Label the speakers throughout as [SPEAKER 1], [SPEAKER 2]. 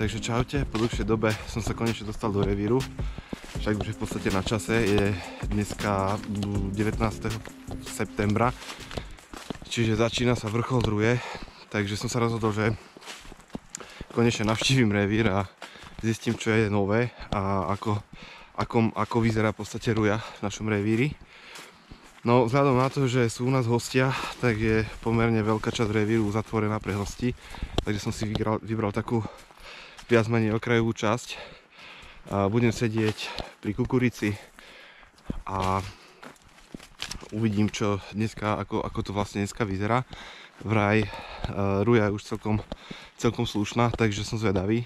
[SPEAKER 1] Takže čaute, po dlhšej dobe som sa konečne dostal do revíru. Však už je v podstate na čase, je dneska 19. septembra. Čiže začína sa vrchol Druje. Takže som sa rozhodol, že konečne navštívim revír a zistím, čo je nové a ako vyzerá v podstate Ruja v našom revíri. No vzhľadom na to, že sú u nás hostia, tak je pomerne veľká časť revíru zatvorená pre hostí. Takže som si vybral takú viac menej okrajovú časť. Budem sedieť pri kukurici a uvidím, čo dneska, ako to vlastne dneska vyzerá. Vraj Ruja je už celkom slušná, takže som zvedavý.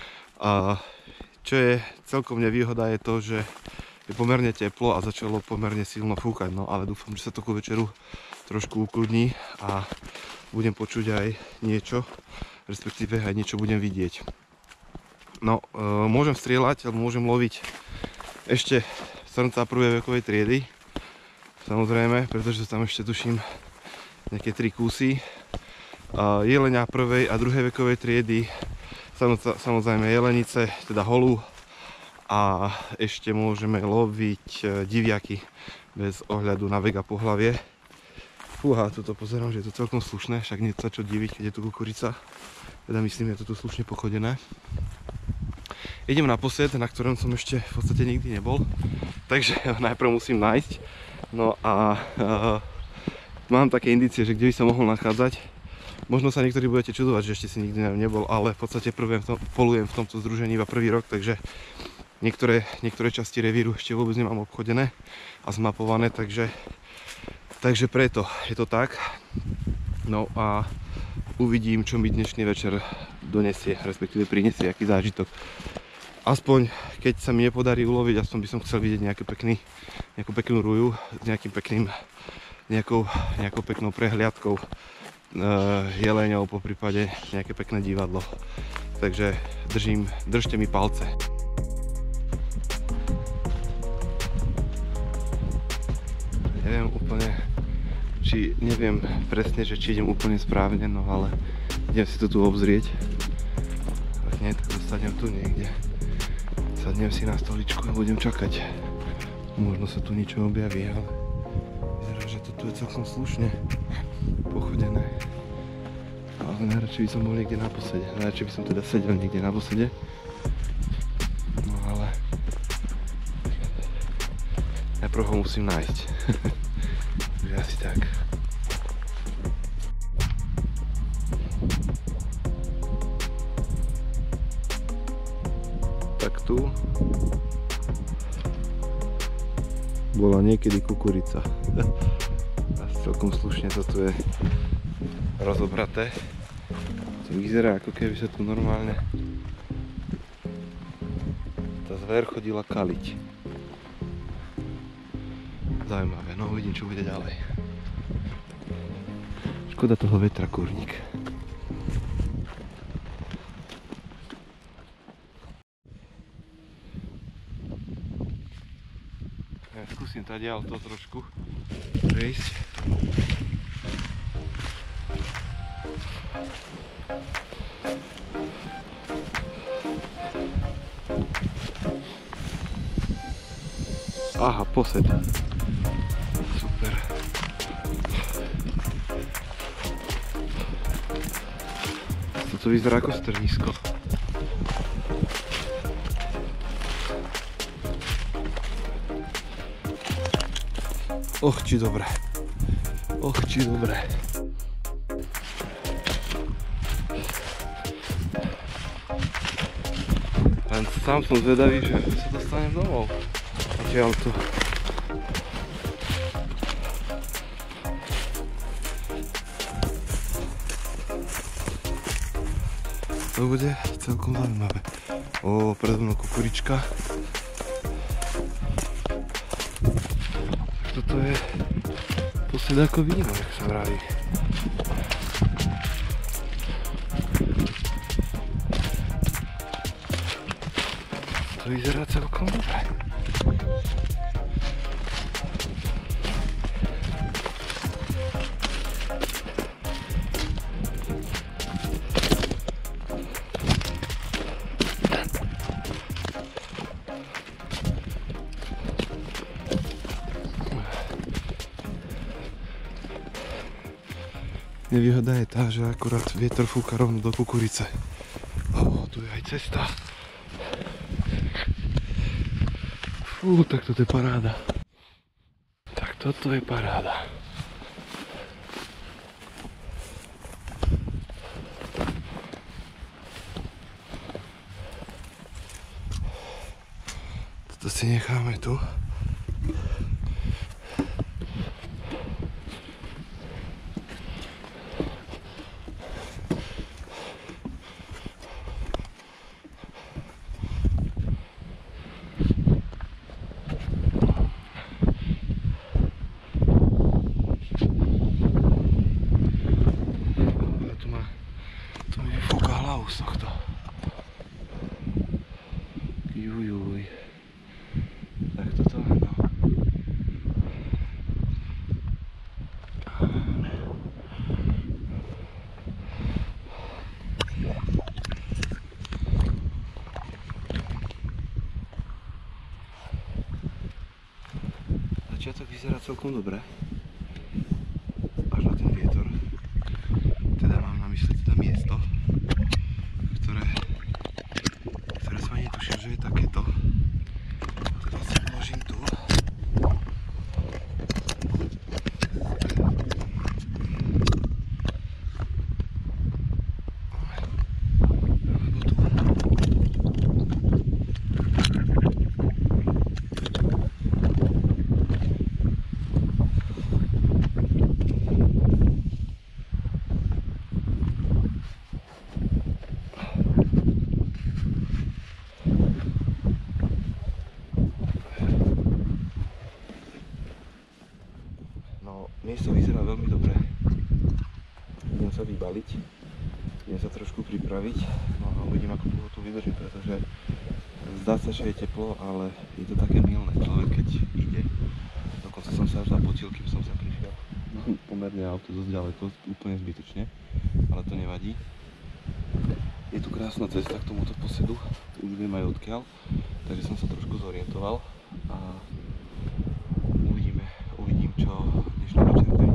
[SPEAKER 1] Čo je celkom nevýhoda je to, že je pomerne teplo a začalo pomerne silno fúkať, no ale dúfam, že sa to ku večeru trošku ukludní a budem počuť aj niečo, respektíve aj niečo budem vidieť. No, môžem strieľať, alebo môžem loviť ešte srnca prvej vekovej triedy, samozrejme, pretože tam ešte tuším nejaké 3 kusy. Jelenia prvej a druhej vekovej triedy, samozrejme jelenice, teda holu. A ešte môžeme loviť diviaky bez ohľadu na vek a pohlavie. Fúha, tuto pozerám, že je to celkom slušné, však nie sa čo diviť, keď je tu kukurica. Teda myslím, je to tu slušne pochodené. Idem na posed, na ktorom som ešte v podstate nikdy nebol. Takže najprv musím nájsť. No a mám také indície, že kde by sa mohol nachádzať. Možno sa niektorí budete čudovať, že ešte si nikdy nebol, ale v podstate polujem v tomto združení iba prvý rok, takže niektoré časti revíru ešte vôbec nemám obchodené a zmapované, takže preto je to tak. No a uvidím, čo mi dnešný večer donesie, respektíve prinesie, aký zážitok. Aspoň, keď sa mi nepodarí uloviť, aspoň by som chcel vidieť nejakú peknú ruju s nejakou peknou prehliadkou jeleňov, po prípade nejaké pekné divadlo. Takže držte mi palce. Neviem presne, že či idem úplne správne, no ale idem si to tu obzrieť. Ak nie, tak dostanem tu niekde. Sadnem si na stoličku a budem čakať. Možno sa tu niečo objaví, ale vyzerá, že to tu je celkom slušne pochodené. Ale najradšej by som bol niekde na posede. Najradšej by som teda sedel niekde na posede. No ale najprv ho musím nájsť. Takže asi tak. Tak tu bola niekedy kukurica. A celkom slušne to tu je rozobraté. To vyzerá, ako keby sa tu normálne tá zver chodila kaliť. Zaujímavé, no uvidím, čo bude ďalej. Škoda toho vetra, kurník. Ja skúsim tadiaľ to trošku prejsť. Aha, posed. Super. Toto vyzerá ako strnisko. Och, či dobre. Och, či dobre. Len sám som zvedavý, že sa dostanem domov. Odtiaľ tu. To bude celkom zaujímavé. O, predo mnou kukurička. Toto je posed ako víno, jak sa vraví. To vyzerá celkom dobre. Nevýhoda je tá, že akurát vietor fúka rovno do kukurice. Tu je aj cesta. Fú, tak toto je paráda. Tak toto je paráda. Toto si necháme tu. Z tohto. Jujuj. Tak toto, no. Začiatok vyzerá celkom dobre. Až na ten vietor. Teda mám na mysli teda miesto, ktoré sa netuším, že je takéto. Teda sa vložím tu. Miesto vyzerá veľmi dobre. Idem sa vybaliť, idem sa trošku pripraviť, no a uvidím, ako dlho tu vydržím, pretože zdá sa, že je teplo, ale je to také milné, človek keď ide. Dokonca som sa až zapotil, kým som sa prišiel. Pomerne auto dosť ďaleko, úplne zbytočne, ale to nevadí. Je tu krásna cesta k tomuto posedu, už viem aj odkiaľ, takže som sa trošku zorientoval a uvidím, čo dnešný večer